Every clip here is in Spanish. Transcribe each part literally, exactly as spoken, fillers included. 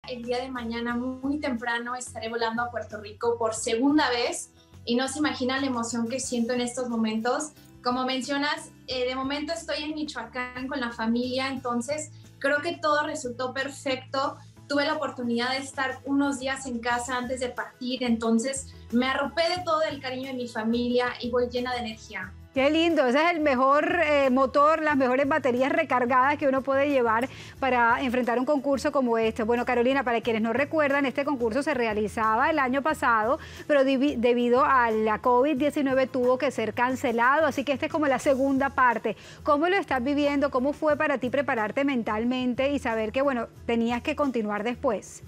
el día de mañana muy temprano estaré volando a Puerto Rico por segunda vez y no se imagina la emoción que siento en estos momentos. Como mencionas, eh, de momento estoy en Michoacán con la familia, entonces creo que todo resultó perfecto. Tuve la oportunidad de estar unos días en casa antes de partir, entonces me arropé de todo el cariño de mi familia y voy llena de energía. Qué lindo, ese es el mejor eh, motor, las mejores baterías recargadas que uno puede llevar para enfrentar un concurso como este. Bueno, Carolina, para quienes no recuerdan, este concurso se realizaba el año pasado, pero debido a la COVID diecinueve tuvo que ser cancelado, así que esta es como la segunda parte. ¿Cómo lo estás viviendo? ¿Cómo fue para ti prepararte mentalmente y saber que, bueno, tenías que continuar después?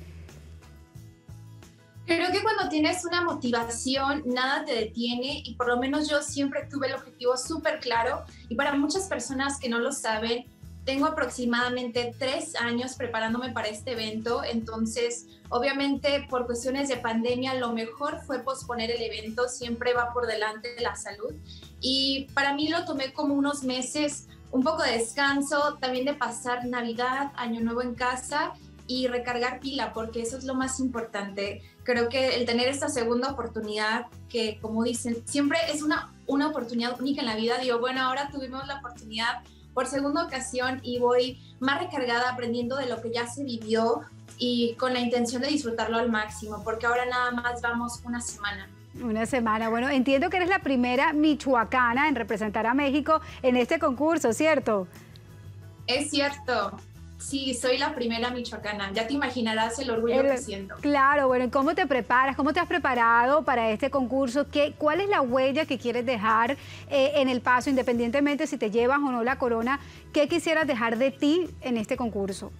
Creo que cuando tienes una motivación, nada te detiene y por lo menos yo siempre tuve el objetivo súper claro y para muchas personas que no lo saben, tengo aproximadamente tres años preparándome para este evento, entonces obviamente por cuestiones de pandemia lo mejor fue posponer el evento, siempre va por delante de la salud y para mí lo tomé como unos meses, un poco de descanso, también de pasar Navidad, Año Nuevo en casa y recargar pila, porque eso es lo más importante. Creo que el tener esta segunda oportunidad, que como dicen, siempre es una, una oportunidad única en la vida. Digo, bueno, ahora tuvimos la oportunidad por segunda ocasión y voy más recargada aprendiendo de lo que ya se vivió y con la intención de disfrutarlo al máximo, porque ahora nada más vamos una semana. Una semana. Bueno, entiendo que eres la primera michoacana en representar a México en este concurso, ¿cierto? Es cierto. Sí, soy la primera michoacana. Ya te imaginarás el orgullo el, que siento. Claro, bueno, ¿cómo te preparas? ¿Cómo te has preparado para este concurso? ¿Qué, ¿Cuál es la huella que quieres dejar eh, en el paso, independientemente si te llevas o no la corona? ¿Qué quisieras dejar de ti en este concurso?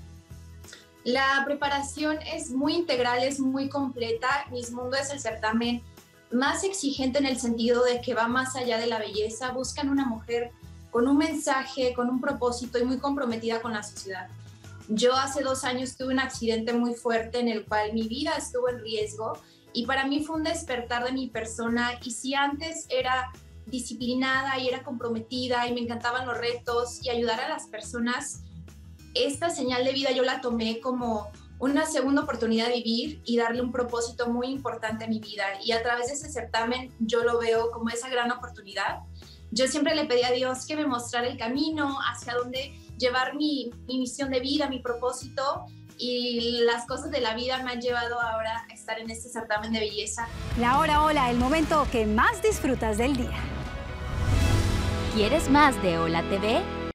La preparación es muy integral, es muy completa. Miss Mundo es el certamen más exigente en el sentido de que va más allá de la belleza. Buscan una mujer con un mensaje, con un propósito y muy comprometida con la sociedad. Yo hace dos años tuve un accidente muy fuerte en el cual mi vida estuvo en riesgo y para mí fue un despertar de mi persona y si antes era disciplinada y era comprometida y me encantaban los retos y ayudar a las personas, esta señal de vida yo la tomé como una segunda oportunidad de vivir y darle un propósito muy importante a mi vida y a través de ese certamen yo lo veo como esa gran oportunidad. Yo siempre le pedí a Dios que me mostrara el camino, hacia dónde llevar mi, mi misión de vida, mi propósito, y las cosas de la vida me han llevado ahora a estar en este certamen de belleza. La hora hola, el momento que más disfrutas del día. ¿Quieres más de Hola T V?